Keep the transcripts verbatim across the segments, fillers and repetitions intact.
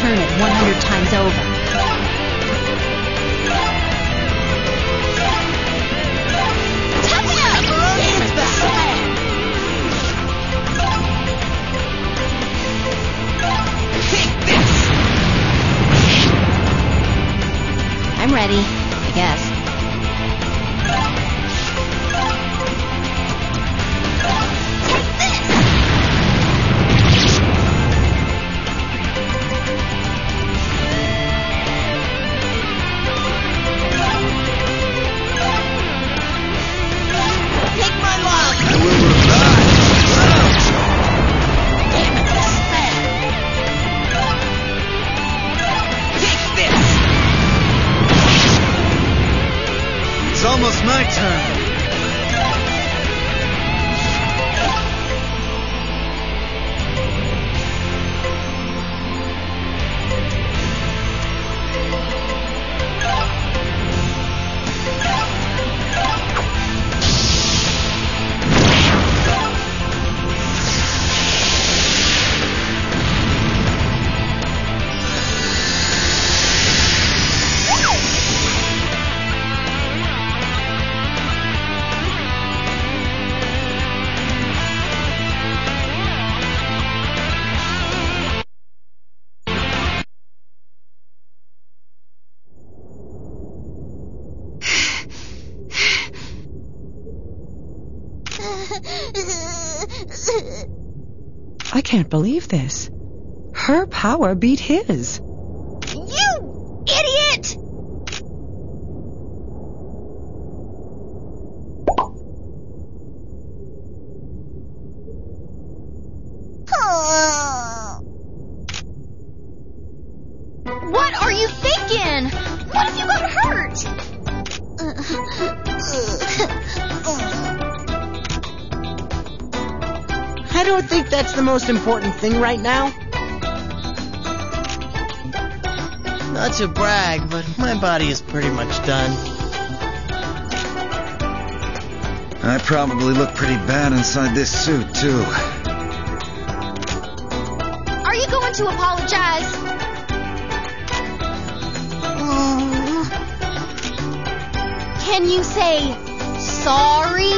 turn it one hundred times over. I'm ready, I guess. Take this! Take my love! I will revive! Damn it, this is bad. Take this! It's almost my turn. I can't believe this. Her power beat his. You idiot! What are you thinking? What if you got hurt? I don't think that's the most important thing right now. Not to brag, but my body is pretty much done. I probably look pretty bad inside this suit, too. Are you going to apologize? Can you say sorry?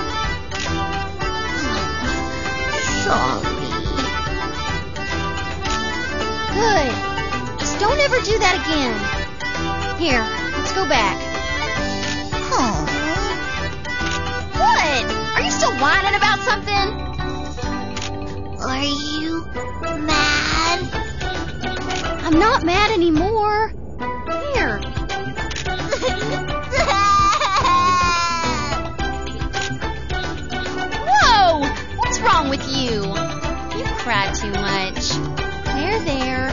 Sorry. Good. Just don't ever do that again. Here, let's go back. Huh. What? Are you still whining about something? Are you mad? I'm not mad anymore. Here. Whoa! What's wrong with you? You cry too much. There, there.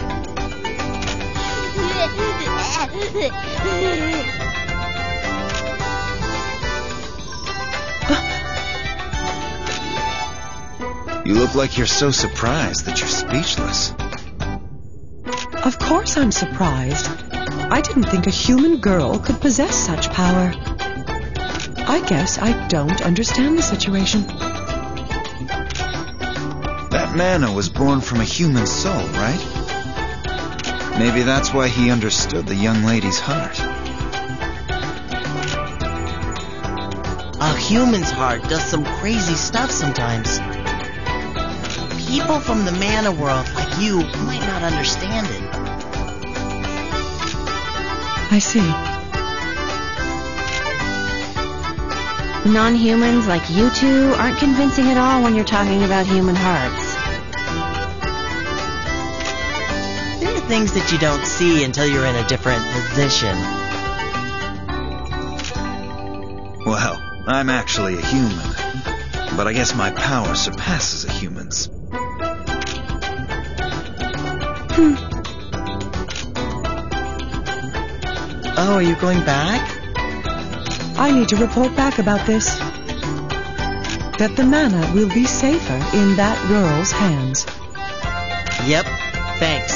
You look like you're so surprised that you're speechless. Of course I'm surprised. I didn't think a human girl could possess such power. I guess I don't understand the situation. That mana was born from a human soul, right? Maybe that's why he understood the young lady's heart. A human's heart does some crazy stuff sometimes. People from the mana world like you might not understand it. I see. Non-humans like you two aren't convincing at all when you're talking about human hearts. There are things that you don't see until you're in a different position. Well, I'm actually a human, but I guess my power surpasses a human's. Hmm. Oh, are you going back? I need to report back about this. That the mana will be safer in that girl's hands. Yep, thanks.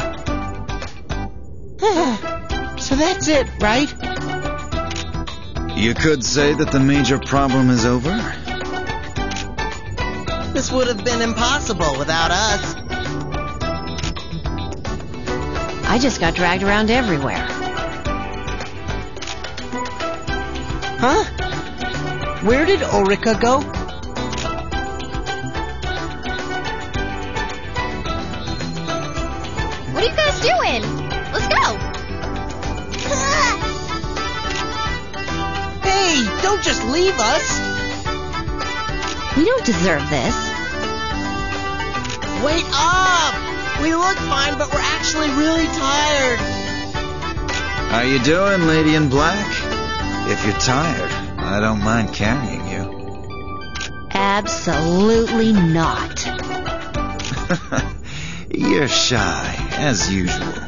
So that's it, right? You could say that the major problem is over. This would have been impossible without us. I just got dragged around everywhere. Huh? Where did Ulrika go? What are you guys doing? Let's go! Hey, don't just leave us! We don't deserve this. Wait up! We look fine, but we're actually really tired. How you doing, Lady in Black? If you're tired, I don't mind carrying you. Absolutely not. You're shy, as usual.